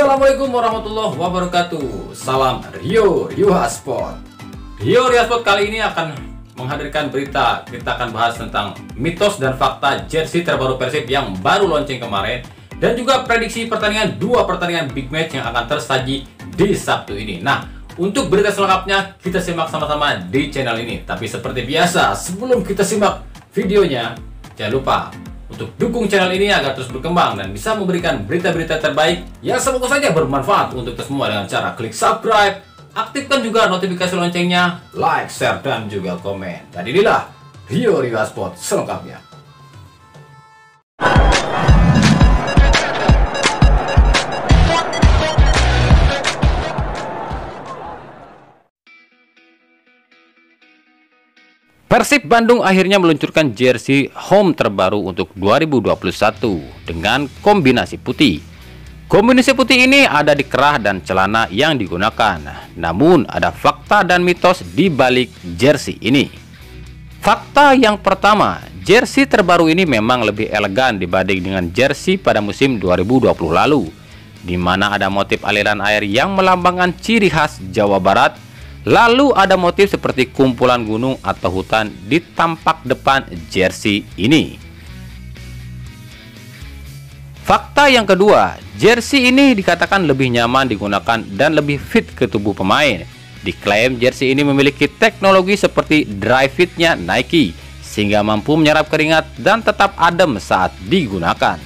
Assalamualaikum warahmatullahi wabarakatuh. Salam Rio Sport. Rio Sport kali ini akan menghadirkan berita. Kita akan bahas tentang mitos dan fakta jersey terbaru Persib yang baru launching kemarin, dan juga prediksi dua pertandingan big match yang akan tersaji di Sabtu ini. Nah, untuk berita selengkapnya kita simak sama-sama di channel ini. Tapi seperti biasa, sebelum kita simak videonya, jangan lupa untuk dukung channel ini agar terus berkembang dan bisa memberikan berita-berita terbaik yang semoga saja bermanfaat untuk kita semua dengan cara klik subscribe, aktifkan juga notifikasi loncengnya, like, share, dan juga komen. Dan inilah Rio Sport selengkapnya. Persib Bandung akhirnya meluncurkan jersey home terbaru untuk 2021 dengan kombinasi putih. Kombinasi putih ini ada di kerah dan celana yang digunakan. Namun ada fakta dan mitos di balik jersey ini. Fakta yang pertama, jersey terbaru ini memang lebih elegan dibanding dengan jersey pada musim 2020 lalu, di mana ada motif aliran air yang melambangkan ciri khas Jawa Barat. Lalu ada motif seperti kumpulan gunung atau hutan di tampak depan jersey ini. Fakta yang kedua, jersey ini dikatakan lebih nyaman digunakan dan lebih fit ke tubuh pemain. Diklaim jersey ini memiliki teknologi seperti dry fitnya Nike, sehingga mampu menyerap keringat dan tetap adem saat digunakan.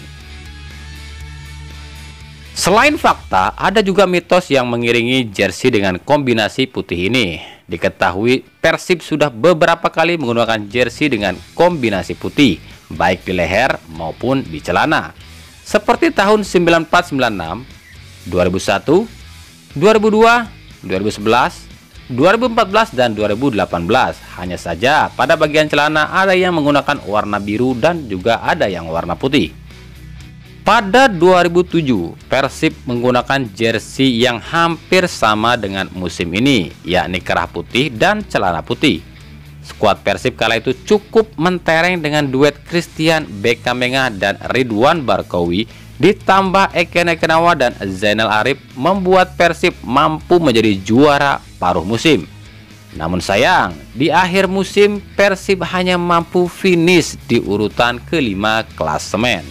Selain fakta, ada juga mitos yang mengiringi jersey dengan kombinasi putih ini. Diketahui Persib sudah beberapa kali menggunakan jersey dengan kombinasi putih, baik di leher maupun di celana. Seperti tahun 9496, 2001, 2002, 2011, 2014, dan 2018. Hanya saja pada bagian celana ada yang menggunakan warna biru dan juga ada yang warna putih. Pada 2007, Persib menggunakan jersey yang hampir sama dengan musim ini, yakni kerah putih dan celana putih. Skuad Persib kala itu cukup mentereng dengan duet Christian Bekamenga dan Ridwan Barkowi, ditambah Eken Ekenawa dan Zainal Arif, membuat Persib mampu menjadi juara paruh musim. Namun sayang, di akhir musim Persib hanya mampu finish di urutan kelima klasemen.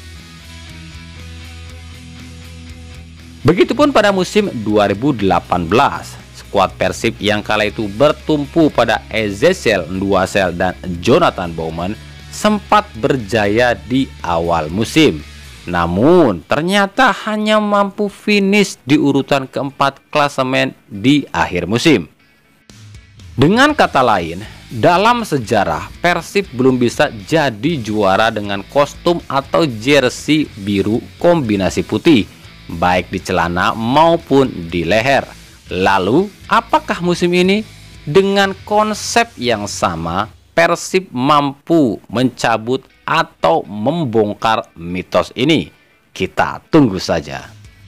Begitupun pada musim 2018, skuad Persib yang kala itu bertumpu pada Ezekiel Nduasel dan Jonathan Bowman sempat berjaya di awal musim. Namun ternyata hanya mampu finish di urutan keempat klasemen di akhir musim. Dengan kata lain, dalam sejarah Persib belum bisa jadi juara dengan kostum atau jersey biru kombinasi putih, baik di celana maupun di leher. Lalu, apakah musim ini dengan konsep yang sama Persib mampu mencabut atau membongkar mitos ini? Kita tunggu saja.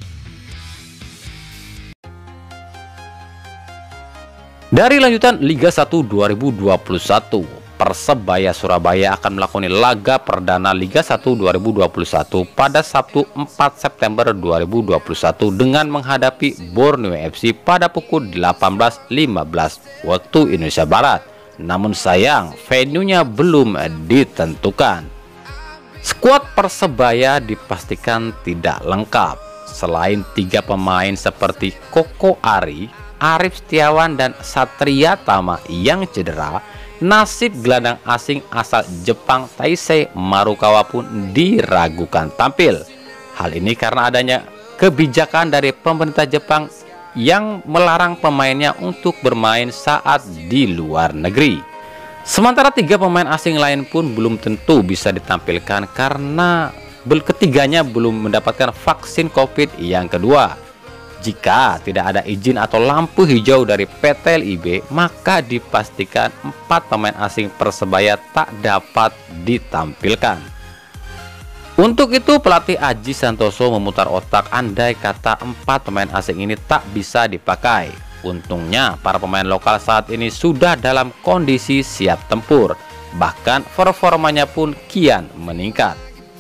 Dari lanjutan Liga 1 2021, Persebaya Surabaya akan melakoni laga perdana Liga 1 2021 pada Sabtu 4 September 2021 dengan menghadapi Borneo FC pada pukul 18.15 waktu Indonesia Barat. Namun sayang, venue-nya belum ditentukan. Skuad Persebaya dipastikan tidak lengkap. Selain 3 pemain seperti Koko Ari, Arif Setiawan, dan Satria Tama yang cedera, nasib gelandang asing asal Jepang Taisei Marukawa pun diragukan tampil. Hal ini karena adanya kebijakan dari pemerintah Jepang yang melarang pemainnya untuk bermain saat di luar negeri. Sementara 3 pemain asing lain pun belum tentu bisa ditampilkan karena ketiganya belum mendapatkan vaksin COVID yang kedua. Jika tidak ada izin atau lampu hijau dari PT LIB, maka dipastikan 4 pemain asing Persebaya tak dapat ditampilkan. Untuk itu pelatih Aji Santoso memutar otak andai kata 4 pemain asing ini tak bisa dipakai. Untungnya para pemain lokal saat ini sudah dalam kondisi siap tempur, bahkan performanya pun kian meningkat.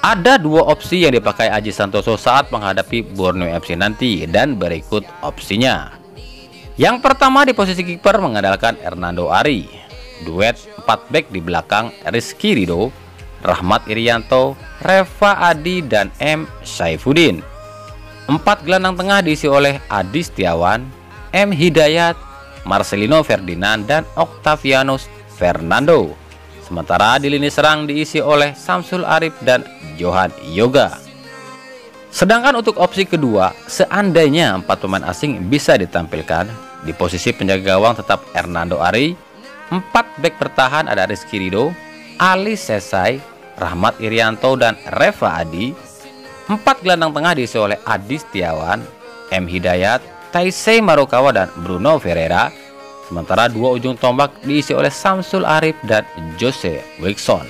Ada dua opsi yang dipakai Aji Santoso saat menghadapi Borneo FC nanti, dan berikut opsinya. Yang pertama, di posisi kiper mengandalkan Hernando Ari. Duet 4 back di belakang Rizky Ridho, Rahmat Irianto, Reva Adi, dan M. Saifuddin. 4 gelandang tengah diisi oleh Adi Setiawan, M. Hidayat, Marcelino Ferdinand, dan Octavianus Fernando. Sementara di lini serang diisi oleh Samsul Arif dan Johan Yoga. Sedangkan untuk opsi kedua, seandainya 4 pemain asing bisa ditampilkan, di posisi penjaga gawang tetap Hernando Ari, 4 bek bertahan ada Rizky Ridho, Ali Sesai, Rahmat Irianto, dan Reva Adi. 4 gelandang tengah diisi oleh Adi Setiawan, M. Hidayat, Taisei Marukawa, dan Bruno Ferreira. Sementara 2 ujung tombak diisi oleh Samsul Arif dan Jose Wilson.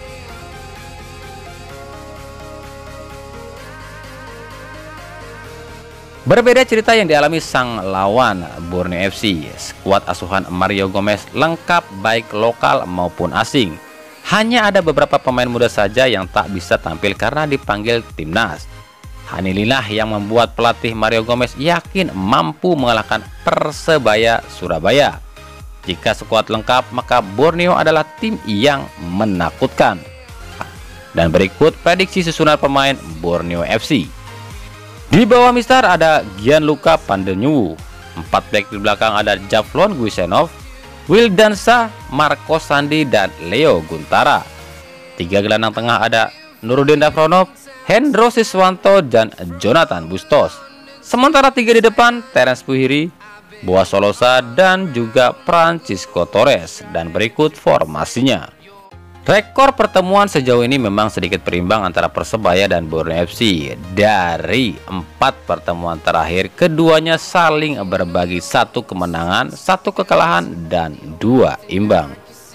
Berbeda cerita yang dialami sang lawan Borneo FC. Skuad asuhan Mario Gomez lengkap baik lokal maupun asing. Hanya ada beberapa pemain muda saja yang tak bisa tampil karena dipanggil timnas. Hal inilah yang membuat pelatih Mario Gomez yakin mampu mengalahkan Persebaya Surabaya. Jika skuad lengkap, maka Borneo adalah tim yang menakutkan. Dan berikut prediksi susunan pemain Borneo FC. Di bawah Mister ada Gianluca Pandenyuwu. 4 back di belakang ada Javlon Guisenov, Wildansa, Marco Sandi, dan Leo Guntara. 3 gelandang tengah ada Nurudin Dafronov, Hendro Siswanto, dan Jonathan Bustos. Sementara 3 di depan Terence Puhiri, Boa Solosa, dan juga Francisco Torres. Dan berikut formasinya. Rekor pertemuan sejauh ini memang sedikit berimbang antara Persebaya dan Borneo FC. Dari 4 pertemuan terakhir, keduanya saling berbagi 1 kemenangan, 1 kekalahan, dan 2 imbang.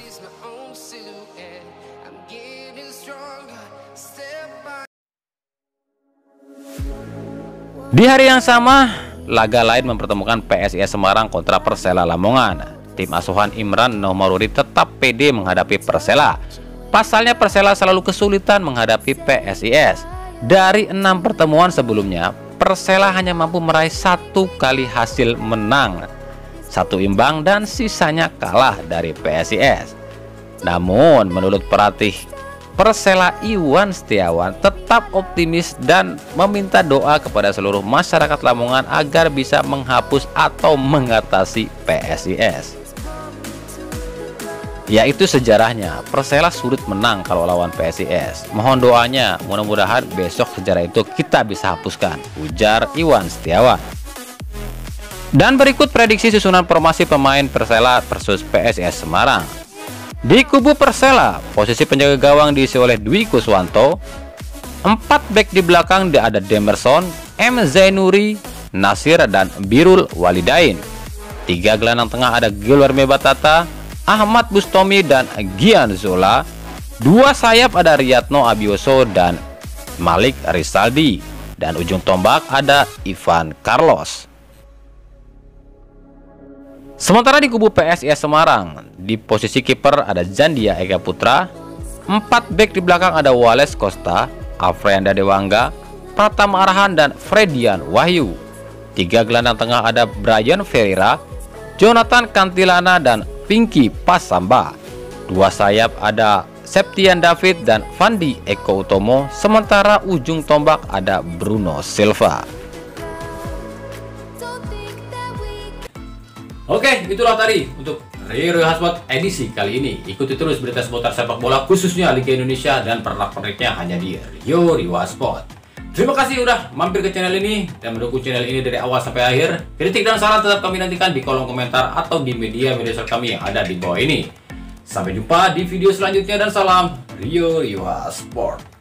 Di hari yang sama, laga lain mempertemukan PSIS Semarang kontra Persela Lamongan. Tim asuhan Imran Nomarudi tetap pede menghadapi Persela. Pasalnya Persela selalu kesulitan menghadapi PSIS. Dari 6 pertemuan sebelumnya, Persela hanya mampu meraih 1 kali hasil menang, 1 imbang, dan sisanya kalah dari PSIS. Namun menurut pelatih Persela Iwan Setiawan tetap optimis dan meminta doa kepada seluruh masyarakat Lamongan agar bisa menghapus atau mengatasi PSIS. Yaitu sejarahnya, Persela sulit menang kalau lawan PSIS. Mohon doanya, mudah-mudahan besok sejarah itu kita bisa hapuskan, ujar Iwan Setiawan. Dan berikut prediksi susunan formasi pemain Persela versus PSIS Semarang. Di kubu Persela, posisi penjaga gawang diisi oleh Dwi Kuswanto. 4 bek di belakang ada Demerson, M. Zainuri, Nasir, dan Birul Walidain. 3 gelandang tengah ada Guilherme Batata, Ahmad Bustomi, dan Gian Zola. 2 sayap ada Riyadno Abioso dan Malik Rizaldi. Dan ujung tombak ada Ivan Carlos. Sementara di kubu PSIS Semarang, di posisi kiper ada Zandia Ega Putra. 4 bek di belakang ada Wales Costa, Afrianda Dewangga, Pratama Arhan, dan Fredian Wahyu. 3 gelandang tengah ada Brian Ferreira, Jonathan Kantilana, dan Pinky Pasamba. 2 sayap ada Septian David dan Fandi Eko Utomo. Sementara ujung tombak ada Bruno Silva. Oke, itulah tadi untuk Rio Hotspot edisi kali ini. Ikuti terus berita seputar sepak bola khususnya Liga Indonesia dan pernak-perniknya hanya di Rio Hotspot. Terima kasih udah mampir ke channel ini dan mendukung channel ini dari awal sampai akhir. Kritik dan saran tetap kami nantikan di kolom komentar atau di media sosial kami yang ada di bawah ini. Sampai jumpa di video selanjutnya dan salam Rio Hotspot.